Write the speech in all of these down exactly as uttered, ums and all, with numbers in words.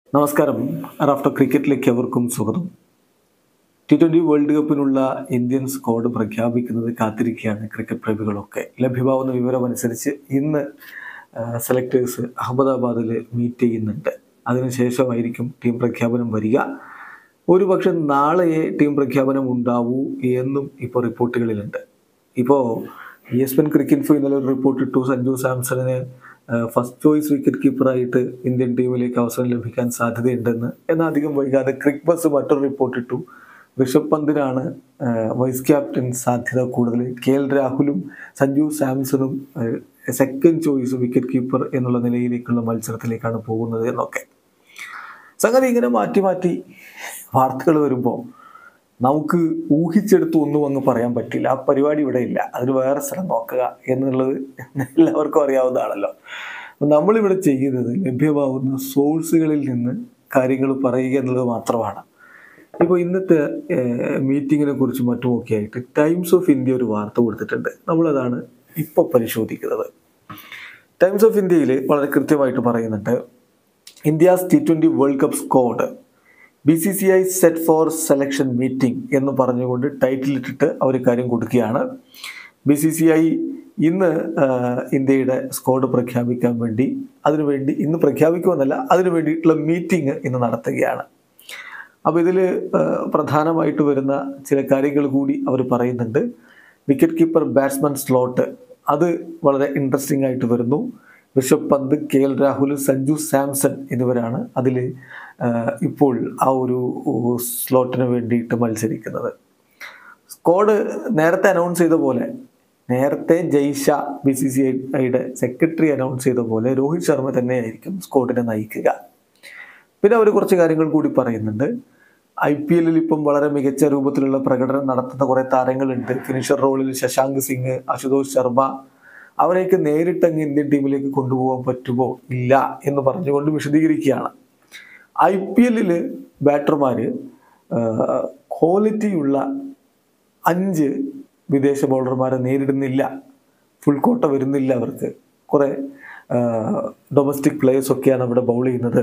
നമസ്കാരം. റാഫ്റ്റർ ക്രിക്കറ്റിലേക്ക് എവർക്കും സ്വാഗതം. ടി ട്വൻ്റി വേൾഡ് കപ്പിനുള്ള ഇന്ത്യൻ സ്ക്വാഡ് പ്രഖ്യാപിക്കുന്നത് കാത്തിരിക്കുകയാണ് ക്രിക്കറ്റ് പ്രേമികളൊക്കെ. ലഭ്യമാവുന്ന വിവരമനുസരിച്ച് ഇന്ന് സെലക്ടേഴ്സ് അഹമ്മദാബാദിൽ മീറ്റ് ചെയ്യുന്നുണ്ട്. അതിനുശേഷമായിരിക്കും ടീം പ്രഖ്യാപനം വരിക. ഒരുപക്ഷെ നാളെയേ ടീം പ്രഖ്യാപനം ഉണ്ടാവൂ എന്നും ഇപ്പോൾ റിപ്പോർട്ടുകളിലുണ്ട്. ഇപ്പോൾ ESPN cricket info ഇന്നലെ ഒരു റിപ്പോർട്ട് ഇട്ടു. സഞ്ജു സാംസണിന് ഫസ്റ്റ് ചോയ്സ് വിക്കറ്റ് കീപ്പറായിട്ട് ഇന്ത്യൻ ടീമിലേക്ക് അവസരം ലഭിക്കാൻ സാധ്യതയുണ്ടെന്ന്. എന്നാൽ അധികം വൈകാതെ ക്രിക്ക് ബസ് മറ്റൊരു റിപ്പോർട്ട് ഇട്ടു. ഋഷഭ് പന്തിനാണ് വൈസ് ക്യാപ്റ്റൻ സാധ്യത കൂടുതൽ. കെ എൽ രാഹുലും സഞ്ജു സാംസണും സെക്കൻഡ് ചോയ്സ് വിക്കറ്റ് കീപ്പർ എന്നുള്ള നിലയിലേക്കുള്ള മത്സരത്തിലേക്കാണ് പോകുന്നത് എന്നൊക്കെ. സംഗതി ഇങ്ങനെ മാറ്റി മാറ്റി വാർത്തകൾ വരുമ്പോൾ നമുക്ക് ഊഹിച്ചെടുത്ത് ഒന്നും അങ്ങ് പറയാൻ പറ്റില്ല. ആ പരിപാടി ഇവിടെ ഇല്ല, അതിന് വേറെ സ്ഥലം നോക്കുക എന്നുള്ളത് എല്ലാവർക്കും അറിയാവുന്നതാണല്ലോ. നമ്മളിവിടെ ചെയ്യുന്നത് ലഭ്യമാവുന്ന സോഴ്സുകളിൽ നിന്ന് കാര്യങ്ങൾ പറയുക എന്നുള്ളത് മാത്രമാണ്. ഇപ്പോൾ ഇന്നത്തെ മീറ്റിങ്ങിനെ കുറിച്ച് മറ്റുമൊക്കെ ആയിട്ട് ടൈംസ് ഓഫ് ഇന്ത്യ ഒരു വാർത്ത കൊടുത്തിട്ടുണ്ട്. നമ്മളതാണ് ഇപ്പോൾ പരിശോധിക്കുന്നത്. ടൈംസ് ഓഫ് ഇന്ത്യയിൽ വളരെ കൃത്യമായിട്ട് പറയുന്നുണ്ട്, India's T twenty world cup squad B C C I set for selection meeting എന്ന് പറഞ്ഞുകൊണ്ട് ടൈറ്റിലിട്ടിട്ട് അവർ കാര്യം കൊടുക്കുകയാണ്. ബി സി സി ഐ ഇന്ന് ഇന്ത്യയുടെ സ്ക്വാഡ് പ്രഖ്യാപിക്കാൻ വേണ്ടി അതിനുവേണ്ടി ഇന്ന് പ്രഖ്യാപിക്കുമെന്നല്ല അതിനു വേണ്ടിയിട്ടുള്ള മീറ്റിംഗ് ഇന്ന് നടത്തുകയാണ്. അപ്പോൾ ഇതിൽ പ്രധാനമായിട്ട് വരുന്ന ചില കാര്യങ്ങൾ കൂടി അവർ പറയുന്നുണ്ട്. വിക്കറ്റ് കീപ്പർ ബാറ്റ്സ്മാൻ സ്ലോട്ട് അത് വളരെ ഇൻട്രസ്റ്റിംഗ് ആയിട്ട് വരുന്നു. ഋഷഭ് പന്ത്, കെ എൽ രാഹുൽ, സഞ്ജു സാംസൺ എന്നിവരാണ് അതിൽ ഇപ്പോൾ ആ ഒരു സ്ലോട്ടിന് വേണ്ടിയിട്ട് മത്സരിക്കുന്നത്. സ്ക്വാഡ് നേരത്തെ അനൗൺസ് ചെയ്ത പോലെ, നേരത്തെ ജയ്ഷ ബി സി സി ഐയുടെ സെക്രട്ടറി അനൗൺസ് ചെയ്ത പോലെ രോഹിത് ശർമ്മ തന്നെയായിരിക്കും സ്ക്വാഡിനെ നയിക്കുക. പിന്നെ അവർ കുറച്ച് കാര്യങ്ങൾ കൂടി പറയുന്നുണ്ട്. ഐ പി എല്ലിൽ ഇപ്പം വളരെ മികച്ച രൂപത്തിലുള്ള പ്രകടനം നടത്തുന്ന കുറേ താരങ്ങളുണ്ട്. ഫിനിഷർ റോളിൽ ശശാങ്ക് സിംഗ്, അശുതോഷ് ശർമ്മ, അവരെയൊക്കെ നേരിട്ടങ്ങ് ഇന്ത്യൻ ടീമിലേക്ക് കൊണ്ടുപോകാൻ പറ്റുമോ ഇല്ല എന്ന് പറഞ്ഞുകൊണ്ട് വിശദീകരിക്കുകയാണ്. ഐ പി എല്ലിൽ ബാറ്റർമാർ ക്വാളിറ്റിയുള്ള അഞ്ച് വിദേശ ബൗളർമാരെ നേരിടുന്നില്ല, ഫുൾ കോട്ട വരുന്നില്ല. അവർക്ക് കുറേ ഡൊമസ്റ്റിക് പ്ലേയേഴ്സൊക്കെയാണ് അവിടെ ബൗൾ ചെയ്യുന്നത്.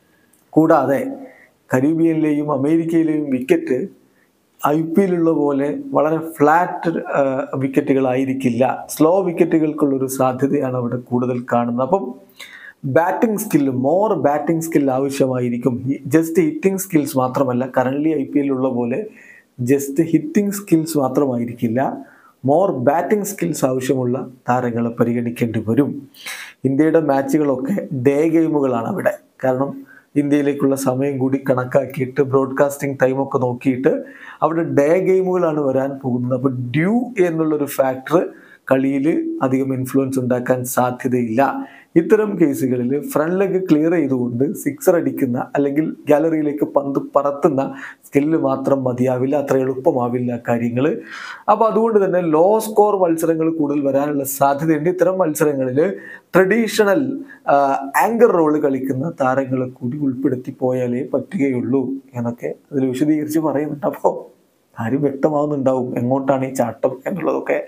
കൂടാതെ കരീബിയനിലെയും അമേരിക്കയിലെയും വിക്കറ്റ് ഐ പി എല്ലുള്ള പോലെ വളരെ ഫ്ലാറ്റ് വിക്കറ്റുകളായിരിക്കില്ല, സ്ലോ വിക്കറ്റുകൾക്കുള്ളൊരു സാധ്യതയാണ് അവിടെ കൂടുതൽ കാണുന്നത്. അപ്പം batting skill, more batting skill ആവശ്യമായിരിക്കും. ജസ്റ്റ് ഹിറ്റിംഗ് സ്കിൽസ് മാത്രമല്ല, കറൻ്റ്ലി ഐ പി എല്ലുള്ള പോലെ ജസ്റ്റ് ഹിറ്റിംഗ് സ്കിൽസ് മാത്രമായിരിക്കില്ല, മോർ ബാറ്റിംഗ് സ്കിൽസ് ആവശ്യമുള്ള താരങ്ങളെ പരിഗണിക്കേണ്ടി വരും. ഇന്ത്യയുടെ മാച്ചുകളൊക്കെ ഡേ ഗെയിമുകളാണ് അവിടെ. കാരണം ഇന്ത്യയിലേക്കുള്ള സമയം കൂടി കണക്കാക്കിയിട്ട് ബ്രോഡ്കാസ്റ്റിംഗ് ടൈമൊക്കെ നോക്കിയിട്ട് അവിടെ ഡേ ഗെയിമുകളാണ് വരാൻ പോകുന്നത്. അപ്പോൾ ഡ്യൂ എന്നുള്ളൊരു ഫാക്ടർ കളിയിൽ അധികം ഇൻഫ്ലുവൻസ് ഉണ്ടാക്കാൻ സാധ്യതയില്ല. ഇത്തരം കേസുകളിൽ ഫ്രണ്ട് ലെഗ് ക്ലിയർ ചെയ്തുകൊണ്ട് സിക്സർ അടിക്കുന്ന അല്ലെങ്കിൽ ഗാലറിയിലേക്ക് പന്ത് പറത്തുന്ന സ്കില്ല് മാത്രം മതിയാവില്ല, അത്ര എളുപ്പമാവില്ല കാര്യങ്ങൾ. അപ്പോൾ അതുകൊണ്ട് തന്നെ ലോ സ്കോർ മത്സരങ്ങൾ കൂടുതൽ വരാനുള്ള സാധ്യതയുണ്ട്. ഇത്തരം മത്സരങ്ങളിൽ ട്രഡീഷണൽ ആങ്കർ റോള് കളിക്കുന്ന താരങ്ങളെ കൂടി ഉൾപ്പെടുത്തി പോയാലേ പറ്റുകയുള്ളൂ എന്നൊക്കെ അതിൽ വിശദീകരിച്ച് പറയുന്നുണ്ട്. അപ്പോൾ കാര്യം വ്യക്തമാവുന്നുണ്ടാവും എങ്ങോട്ടാണ് ഈ ചാട്ടം എന്നുള്ളതൊക്കെ.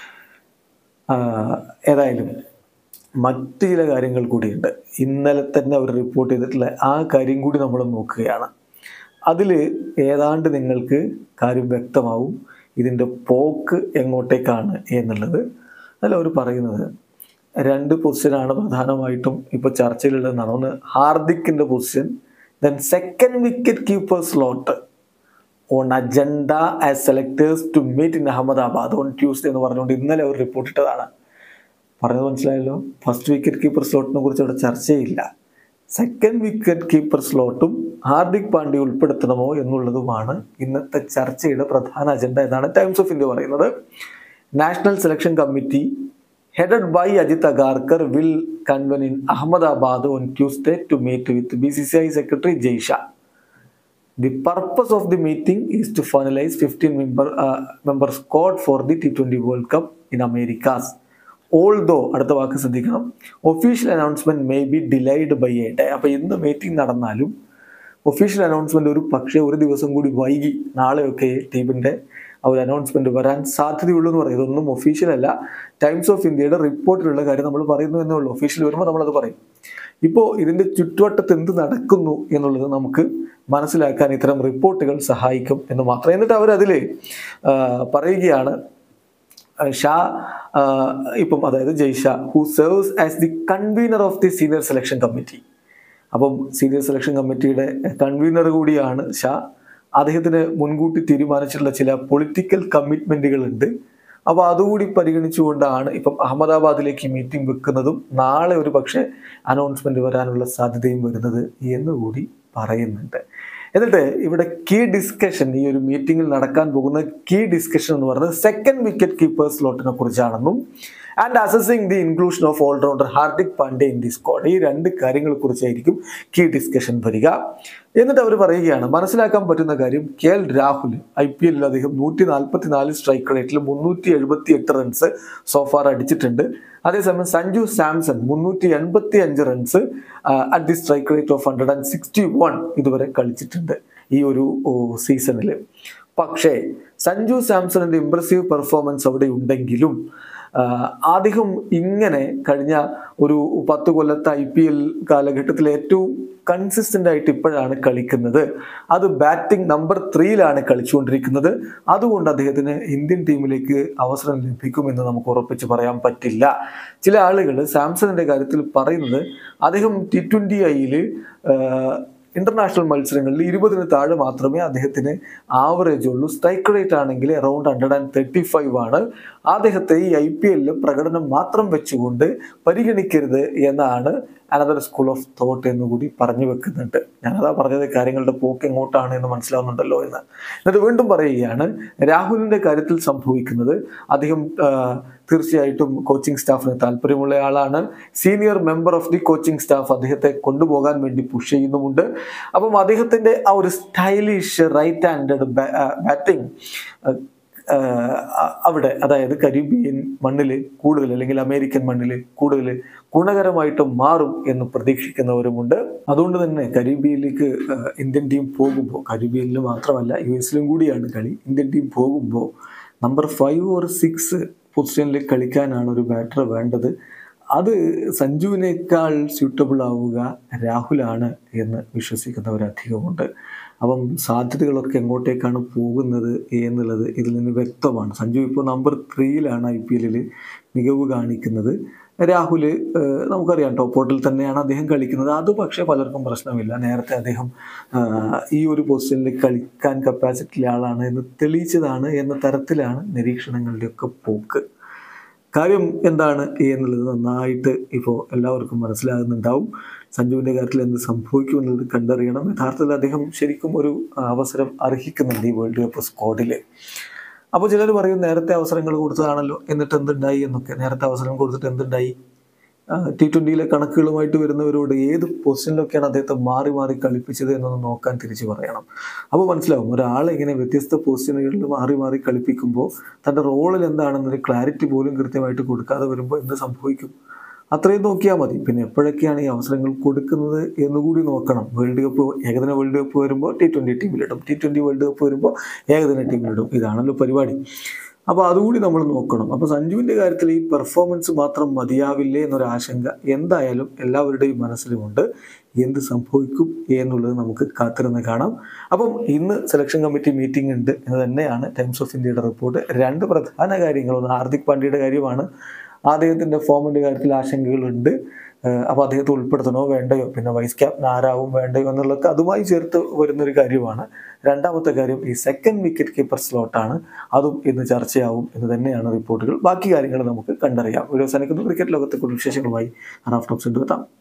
ഏതായാലും മറ്റു ചില കാര്യങ്ങൾ കൂടിയുണ്ട്. ഇന്നലെ തന്നെ അവർ റിപ്പോർട്ട് ചെയ്തിട്ടുള്ള ആ കാര്യം കൂടി നമ്മൾ നോക്കുകയാണ്. അതിൽ ഏതാണ്ട് നിങ്ങൾക്ക് കാര്യം വ്യക്തമാവും ഇതിൻ്റെ പോക്ക് എങ്ങോട്ടേക്കാണ് എന്നുള്ളത്. അതിൽ അവർ പറയുന്നത് രണ്ട് പൊസിഷനാണ് പ്രധാനമായിട്ടും ഇപ്പോൾ ചർച്ചയിലുള്ളതെന്നാണ്. ഒന്ന് ഹാർദിക്കിൻ്റെ position, then second wicket keeper slot on agenda as selectors to meet in Ahmedabad on Tuesday എന്ന് പറഞ്ഞുകൊണ്ട് ഇന്നലെ അവർ റിപ്പോർട്ട് ഇട്ടതാണ്. പറഞ്ഞത് മനസ്സിലായല്ലോ. ഫസ്റ്റ് വിക്കറ്റ് കീപ്പർ സ്ലോട്ടിനെ കുറിച്ച് അവിടെ ചർച്ചയില്ല. സെക്കൻഡ് വിക്കറ്റ് കീപ്പർ സ്ലോട്ടും ഹാർദിക് പാണ്ഡ്യ ഉൾപ്പെടുത്തണമോ എന്നുള്ളതുമാണ് ഇന്നത്തെ ചർച്ചയുടെ പ്രധാന അജണ്ട എന്നാണ് ടൈംസ് ഓഫ് ഇന്ത്യ പറയുന്നത്. National selection committee headed by Ajit Agarkar will convene in Ahmedabad on Tuesday to meet with B C C I Secretary Jay Shah. The purpose of the meeting is to finalize fifteen member uh, member squad for the T twenty World Cup in Americas. Although അടുത്ത വാക്ക് ശ്രദ്ധിക്കണം, official announcement may be delayed by a day. അപ്പോൾ ഇന്ന് meeting നടന്നാലും official announcement ഒരു പക്ഷേ ഒരു ദിവസം കൂടി വൈകി നാളെയൊക്കെ ടീമിൻ്റെ ആ ഒരു അനൗൺസ്മെന്റ് വരാൻ സാധ്യതയുള്ളൂ എന്ന് പറയും. ഇതൊന്നും ഒഫീഷ്യൽ അല്ല, ടൈംസ് ഓഫ് ഇന്ത്യയുടെ റിപ്പോർട്ടിലുള്ള കാര്യം നമ്മൾ പറയുന്നു എന്നേ ഉള്ളൂ. ഒഫീഷ്യൽ വരുമ്പോൾ നമ്മളത് പറയും. ഇപ്പോൾ ഇതിൻ്റെ ചുറ്റുവട്ടത്ത് എന്ത് നടക്കുന്നു എന്നുള്ളത് നമുക്ക് മനസ്സിലാക്കാൻ ഇത്തരം റിപ്പോർട്ടുകൾ സഹായിക്കും എന്ന് മാത്രം. എന്നിട്ട് അവരതിൽ പറയുകയാണ്, ഷാ ഇപ്പം അതായത് Jay Shah who serves as the convener of the senior selection committee. അപ്പം സീനിയർ സെലക്ഷൻ കമ്മിറ്റിയുടെ കൺവീനർ കൂടിയാണ് ഷാ. അദ്ദേഹത്തിന് മുൻകൂട്ടി തീരുമാനിച്ചിട്ടുള്ള ചില പൊളിറ്റിക്കൽ കമ്മിറ്റ്മെൻറ്റുകളുണ്ട്. അപ്പോൾ അതുകൂടി പരിഗണിച്ചുകൊണ്ടാണ് ഇപ്പം അഹമ്മദാബാദിലേക്ക് മീറ്റിംഗ് വെക്കുന്നതും നാളെ ഒരു പക്ഷേ അനൗൺസ്മെൻറ്റ് വരാനുള്ള സാധ്യതയും വരുന്നത് എന്നുകൂടി പറയുന്നുണ്ട്. എന്നിട്ട് ഇവിടെ കീ ഡിസ്കഷൻ, ഈ ഒരു മീറ്റിംഗിൽ നടക്കാൻ പോകുന്ന കീ ഡിസ്കഷൻ എന്ന് പറയുന്നത് സെക്കൻഡ് വിക്കറ്റ് കീപ്പർ സ്ലോട്ടിനെ കുറിച്ചാണെന്നും and assessing the inclusion of allrounder Hardik Pandya in the squad. ഈ രണ്ട് കാര്യങ്ങളെ കുറിച്ചായിരിക്കും കീ ഡിസ്കഷൻ വരിക. എന്നിട്ട് അവർ പറയുകയാണ്, മനസ്സിലാക്കാൻ പറ്റുന്ന കാര്യം K L Rahul I P എല്ലിൽ അദ്ദേഹം നൂറ്റി നാൽപ്പത്തി നാല് സ്ട്രൈക്ക് റേറ്റിൽ മുന്നൂറ്റി എഴുപത്തി എട്ട് റൺസ് സോഫാർ അടിച്ചിട്ടുണ്ട്. അതേസമയം സഞ്ജു സാംസൺ മുന്നൂറ്റി എൺപത്തി അഞ്ച് runs at the strike rate of hundred and sixty one ഇതുവരെ കളിച്ചിട്ടുണ്ട് ഈ ഒരു സീസണിൽ. പക്ഷേ സഞ്ജു സാംസണിന്റെ ഇംപ്രസീവ് പെർഫോമൻസ് അവിടെ ഉണ്ടെങ്കിലും അദ്ദേഹം ഇങ്ങനെ കഴിഞ്ഞ ഒരു പത്ത് കൊല്ലത്തെ ഐ പി എൽ കാലഘട്ടത്തിൽ ഏറ്റവും കൺസിസ്റ്റന്റ് ആയിട്ട് ഇപ്പോഴാണ് കളിക്കുന്നത്. അത് ബാറ്റിംഗ് നമ്പർ ത്രീയിലാണ് കളിച്ചുകൊണ്ടിരിക്കുന്നത്. അതുകൊണ്ട് അദ്ദേഹത്തിന് ഇന്ത്യൻ ടീമിലേക്ക് അവസരം ലഭിക്കുമെന്ന് നമുക്ക് ഉറപ്പിച്ച് പറയാൻ പറ്റില്ല. ചില ആളുകൾ സാംസണിന്റെ കാര്യത്തിൽ പറയുന്നത് അദ്ദേഹം ടി ട്വന്റി ഐയിൽ ഇന്റർനാഷണൽ മത്സരങ്ങളിൽ ഇരുപതിന് താഴെ മാത്രമേ അദ്ദേഹത്തിന് ആവറേജ് ഉള്ളൂ. സ്ട്രൈക്ക് റേറ്റ് ആണെങ്കിൽ around hundred and thirty five ആണ്. അദ്ദേഹത്തെ ഈ ഐ പി എല്ലിൽ പ്രകടനം മാത്രം വെച്ചുകൊണ്ട് പരിഗണിക്കരുത് എന്നാണ് അനദർ സ്കൂൾ ഓഫ് തോട്ട് എന്നുകൂടി പറഞ്ഞു വെക്കുന്നുണ്ട്. ഞാനതാ പറഞ്ഞത്, കാര്യങ്ങളുടെ പോക്ക് എങ്ങോട്ടാണ് എന്ന് മനസ്സിലാവുന്നുണ്ടല്ലോ എന്ന്. എന്നിട്ട് വീണ്ടും പറയുകയാണ്, രാഹുലിന്റെ കാര്യത്തിൽ സംഭവിക്കുന്നത് അദ്ദേഹം തീർച്ചയായിട്ടും കോച്ചിങ് സ്റ്റാഫിന് താല്പര്യമുള്ള ആളാണ്. Senior member of the coaching staff അദ്ദേഹത്തെ കൊണ്ടുപോകാൻ വേണ്ടി പുഷ് ചെയ്യുന്നുമുണ്ട്. അപ്പം അദ്ദേഹത്തിന്റെ ആ ഒരു സ്റ്റൈലിഷ് റൈറ്റ് ഹാൻഡഡ് ബാറ്റിംഗ് അവിടെ, അതായത് കരീബിയൻ മണ്ണിൽ കൂടുതൽ അല്ലെങ്കിൽ അമേരിക്കൻ മണ്ണിൽ കൂടുതൽ ഗുണകരമായിട്ട് മാറും എന്ന് പ്രതീക്ഷിക്കുന്നവരുമുണ്ട്. അതുകൊണ്ട് തന്നെ കരീബിയനിലേക്ക് ഇന്ത്യൻ ടീം പോകുമ്പോൾ, കരീബിയനിൽ മാത്രമല്ല യു എസിലും കൂടിയാണ് കളി, ഇന്ത്യൻ ടീം പോകുമ്പോൾ നമ്പർ ഫൈവ് ഓർ സിക്സ് പൊസിഷനിൽ കളിക്കാനാണ് ഒരു ബാറ്റർ വേണ്ടത്. അത് സഞ്ജുവിനേക്കാൾ സ്യൂട്ടബിൾ ആവുക രാഹുലാണ് എന്ന് വിശ്വസിക്കുന്നവരധികമുണ്ട്. അപ്പം സാധ്യതകളൊക്കെ എങ്ങോട്ടേക്കാണ് പോകുന്നത് എന്നുള്ളത് ഇതിൽ നിന്ന് വ്യക്തമാണ്. സഞ്ജു ഇപ്പോൾ നമ്പർ ത്രീയിലാണ് ഐ പി എല്ലിൽ മികവ് കാണിക്കുന്നത്. രാഹുൽ നമുക്കറിയാം ടോപ്പ് ഓർഡറിൽ തന്നെയാണ് അദ്ദേഹം കളിക്കുന്നത്. അത് പക്ഷേ പലർക്കും പ്രശ്നമില്ല. നേരത്തെ അദ്ദേഹം ഈ ഒരു പൊസിഷനിൽ കളിക്കാൻ കപ്പാസിറ്റിയുള്ള ആളാണ് എന്ന് തെളിയിച്ചതാണ് എന്ന തരത്തിലാണ് നിരീക്ഷണങ്ങളുടെയൊക്കെ പോക്ക്. കാര്യം എന്താണ് എന്നുള്ളത് നന്നായിട്ട് ഇപ്പോൾ എല്ലാവർക്കും മനസ്സിലാകുന്നുണ്ടാവും. സഞ്ജുവിൻ്റെ കാര്യത്തിൽ എന്ത് സംഭവിക്കുമെന്നുള്ളത് കണ്ടറിയണം. യഥാർത്ഥത്തിൽ അദ്ദേഹം ശരിക്കും ഒരു അവസരം അർഹിക്കുന്നുണ്ട് ഈ വേൾഡ് കപ്പ് സ്ക്വാഡിൽ. അപ്പോൾ ചിലർ പറയും നേരത്തെ അവസരങ്ങൾ കൊടുത്തതാണല്ലോ, എന്നിട്ട് എന്തുണ്ടായി എന്നൊക്കെ. നേരത്തെ അവസരം കൊടുത്തിട്ട് എന്തുണ്ടായി? ടി ട്വൻ്റിയിലെ കണക്കുകളുമായിട്ട് വരുന്നവരോട് ഏത് പൊസിഷനിലൊക്കെയാണ് അദ്ദേഹത്തെ മാറി മാറി കളിപ്പിച്ചത് എന്നൊന്ന് നോക്കാൻ തിരിച്ചു പറയണം. അപ്പോൾ മനസ്സിലാവും ഒരാളെ ഇങ്ങനെ വ്യത്യസ്ത പൊസിഷനുകളിൽ മാറി മാറി കളിപ്പിക്കുമ്പോൾ തൻ്റെ റോളിൽ എന്താണെന്നൊരു ക്ലാരിറ്റി പോലും കൃത്യമായിട്ട് കൊടുക്കാതെ വരുമ്പോൾ എന്ത് സംഭവിക്കും? അത്രയും നോക്കിയാൽ മതി. പിന്നെ എപ്പോഴൊക്കെയാണ് ഈ അവസരങ്ങൾ കൊടുക്കുന്നത് എന്നുകൂടി നോക്കണം. വേൾഡ് കപ്പ് ഏകദിന വേൾഡ് കപ്പ് വരുമ്പോൾ ടി ട്വൻ്റി ടീമിലിടും, ടി ട്വൻ്റി വേൾഡ് കപ്പ് വരുമ്പോൾ ഏകദിന ടീമിലിടും. ഇതാണല്ലോ പരിപാടി. അപ്പോൾ അതുകൂടി നമ്മൾ നോക്കണം. അപ്പോൾ സഞ്ജുവിൻ്റെ കാര്യത്തിൽ ഈ പെർഫോമൻസ് മാത്രം മതിയാവില്ലേ എന്നൊരാശങ്ക എന്തായാലും എല്ലാവരുടെയും മനസ്സിലുമുണ്ട്. എന്ത് സംഭവിക്കും എന്നുള്ളത് നമുക്ക് കാത്തിരുന്ന് കാണാം. അപ്പം ഇന്ന് സെലക്ഷൻ കമ്മിറ്റി മീറ്റിംഗ് ഉണ്ട് എന്ന് തന്നെയാണ് ടൈംസ് ഓഫ് ഇന്ത്യയുടെ റിപ്പോർട്ട്. രണ്ട് പ്രധാന കാര്യങ്ങൾ, ഒന്ന് ഹാർദിക് പാണ്ഡ്യയുടെ കാര്യമാണ്. അദ്ദേഹത്തിൻ്റെ ഫോമിൻ്റെ കാര്യത്തിൽ ആശങ്കകളുണ്ട്. അപ്പോൾ അദ്ദേഹത്തെ ഉൾപ്പെടുത്തണോ വേണ്ടയോ, പിന്നെ വൈസ് ക്യാപ്റ്റൻ ആരാവും വേണ്ടയോ എന്നുള്ളതൊക്കെ അതുമായി ചേർത്ത് വരുന്നൊരു കാര്യമാണ്. രണ്ടാമത്തെ കാര്യം ഈ സെക്കൻഡ് വിക്കറ്റ് കീപ്പർ സ്ലോട്ടാണ്. അതും ഇന്ന് ചർച്ചയാവും എന്ന് തന്നെയാണ് റിപ്പോർട്ടുകൾ. ബാക്കി കാര്യങ്ങൾ നമുക്ക് കണ്ടറിയാം. വീഡിയോ അവസാനിക്കുന്നു. ക്രിക്കറ്റ് ലോകത്തെ കൂടുതൽ വിശേഷങ്ങളുമായി റാഫ് ടോക്സ് എത്താം.